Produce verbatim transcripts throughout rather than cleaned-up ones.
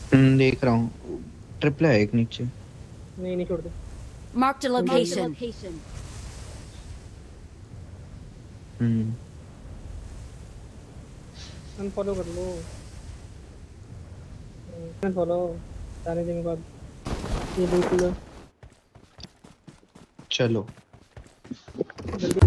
हम्म, देख रहा हूँ। ट्रिपल है एक नीचे। नहीं नहीं छोड़ दे। Marked a location. हम्म अनफॉलो कर लो। अनफॉलो सारे दिन बाद ये देख लो चलो। जल्दी।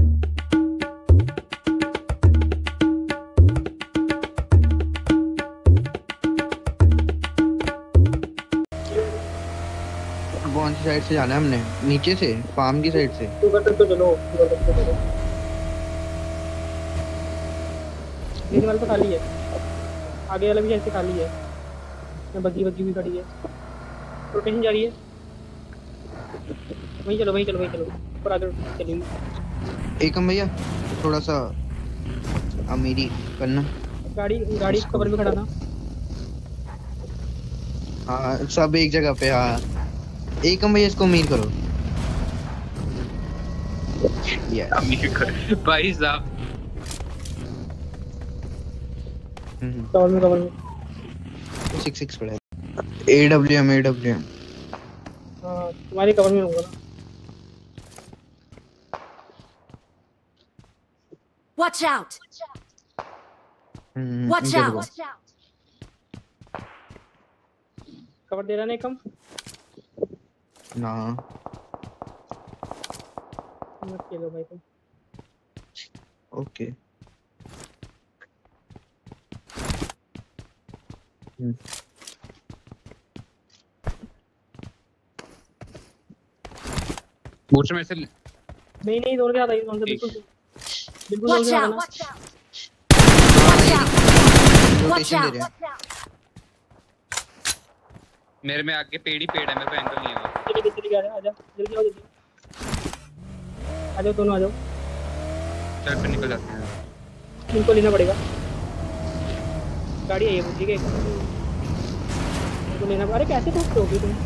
कौन सी साइड से जाना है हमने? नीचे से, फार्म की साइड से। तू कर सकते हो, चलो तू कर सकते हो। लेने वाला तो खाली है, आगे वाला भी ऐसे खाली है। मैं बग्गी बग्गी भी खड़ी है, रोटेशन जा रही है। वहीं चलो वहीं चलो वहीं चलो, ऊपर आगे चलेगी। एकम भैया थोड़ा सा अमीरी करना। गाड़ी गाड़ी कवर में खड़ा था। हाँ सब एक जगह पे। हाँ एकम भैया इसको अमीर करो। यस अमीर करो भाई साहब। कवर में कवर में सिक्स सिक्स पड़ा है। AWM AWM. हाँ तुम्हारी कवर में होगा ना। Watch out! हम्म Watch इधर out! को। कवर दे रहा नहीं कम ना मत खेलो भाई तुम। ओके। बूस्टर में से नहीं नहीं दौड़ के आता है कौन सा। बिल्कुल बिल्कुल दौड़ Watch के out! आना। Watch out! Watch रोटेशन दे रहे out! हैं। मेरे में आगे पेड़ ही पेड़ है, मेरे को एंगल नहीं है वहाँ। चलिए चलिए चलिए आ जा, आजा जल्दी आओ जल्दी आ जाओ, दोनों आ जाओ। चल फिर निकल जाते हैं। इनको लेना पड़ेगा, गाड़ी है ये ठीक है। इनको लेना। अरे कैसे ठोकते होगे तुम?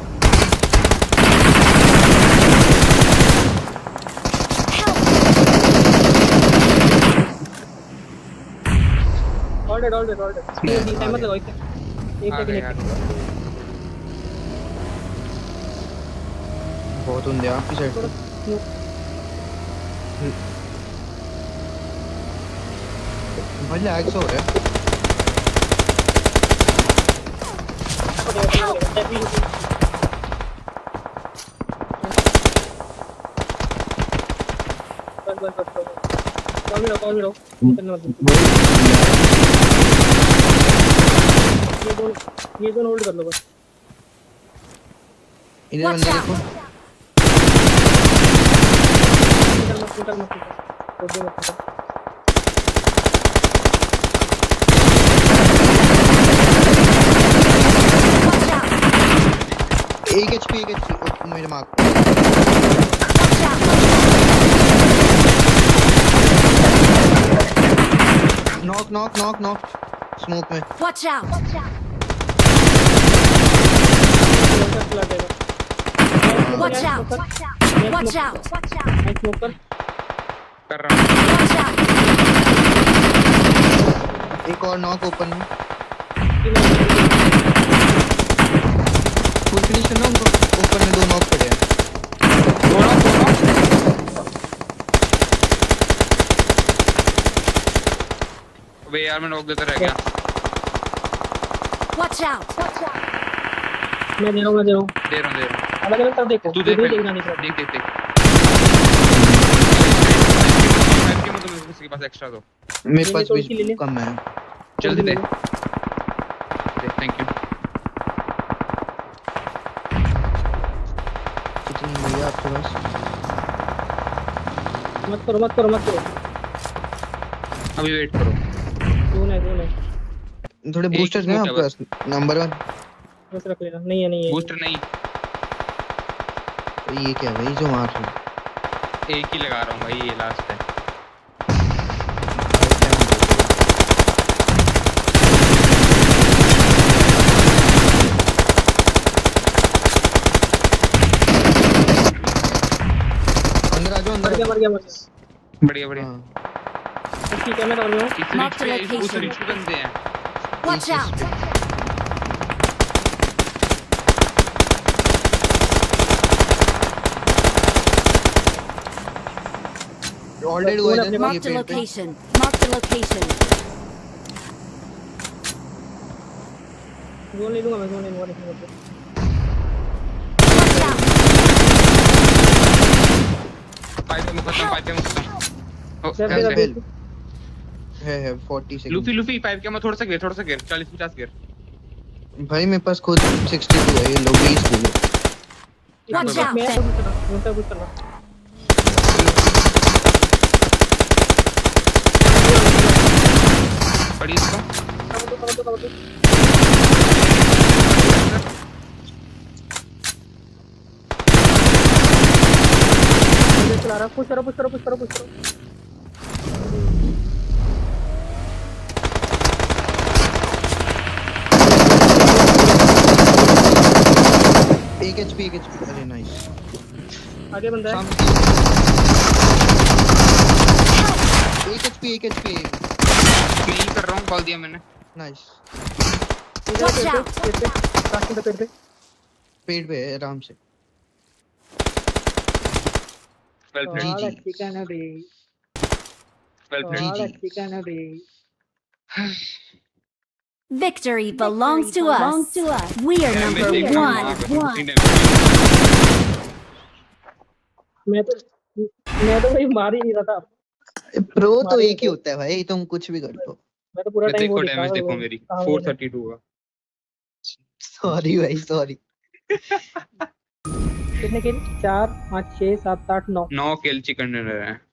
All dead all dead all dead. ये टाइमर लगाओ इससे। एक सेकंड एक सेकंड। बहुत उंदे आपकी साइड पे। भाई लैग्स हो रहा है। बस बस बस कॉल में रहो कॉल में रहो। निकलना मत। ये दोनों ये दोनों होल्ड कर लो बस। इधर बंदे देखो। निकल मत निकल मत छोड़ दो मत। एक एचपी एक एचपी मेरे mark. Knock knock knock knock smoke में। Watch out! Watch out! Watch out! मैं स्मोक कर कर रहा हूँ। Watch out! एक और नॉक ओपन में। फुल फिनिश करना उनको। ओपन में दो नॉक पड़े हैं। दो नॉक दो नॉक। वे यार मैं नॉक देता रह गया। Watch out! मैं दे रहा हूँ मैं दे रहा हूँ दे रहा हूँ दे रहा हूँ। अलग अलग तरफ देखो। तू देख देखना पहले। नहीं देख देख देख। फाइव के मतलब किसी के पास एक्स्ट्रा दो। मेरे पास थोड़ी सी ले भी ले। कम है। जल्दी दे। Thank you. कितनी भैया आपके पास? मत करो मत करो मत करो। अभी वेट करो। जोन है जोन है। थोड़े बूस्टर्स हैं आपके पास? नंबर वन बस रख लेना। नहीं है नहीं है बूस्टर नहीं। ये क्या है भाई जो मार रहे हैं? एक ही लगा रहा हूँ भाई, ये लास्ट है। अंदर आ जाओ अंदर। मर गया मर गया मर गया। बढ़िया बढ़िया। हाँ। ठीक है मैं कर रहा हूँ। इस रिच पे उस रिच पे बंदे हैं। Watch out! ऑलरेडी हुआ इधर ये Marked a पेड़ पे। location. Marked a location. Zone ले लूंगा मैं, जोन ले लूंगा देखने को। Watch out! फाइव में खत्म, फाइव में खत्म। ओ, जब कैसे? जब हेल्प है है forty second. Luffy Luffy five के में थोड़ा सा गिर, थोड़ा सा गिर, चालीस पचास गिर। भाई मेरे पास खुद सिक्सटी टू है, ये लो बीस किलो। Watch out! मैं कुछ करना, मैं कुछ करना। पड़ी इसको। कवर दो, कवर दो, कवर दो। मुझे चला रहा, पुश करो, पुश करो, पुश करो, पुश करो। एक एचपी एक एचपी। अरे नाइस। आगे बंदा है। एक एचपी एक एचपी। मैं ही कर रहा हूँ, कॉल दिया मैंने। नाइस। इधर Watch पेड़ out! पे, पेड़ पे, काशी का पेड़ पे। पेड़ पे है आराम से। वेल जी, प्लेड, वाला जी। चिकन है बे, वेल प्लेड। वाला जी। चिकन है बे। Victory belongs to us. We are मैं number देख रहा हूँ वहाँ one. पे, उसी ने- मैं तो मैं तो भाई मार ही नहीं रहा था। प्रो तो मारे एक ही तो। होता है भाई, तुम कुछ भी कर लो। मैं तो पूरा मैं टाइम वो देखो देखा डैमेज वो देखो मेरी, कहाँ फोर गया। थर्टी टू का। सॉरी भाई सॉरी। कितने किल? चार पाँच छः सात आठ नौ। नौ किल चिकन डिनर है।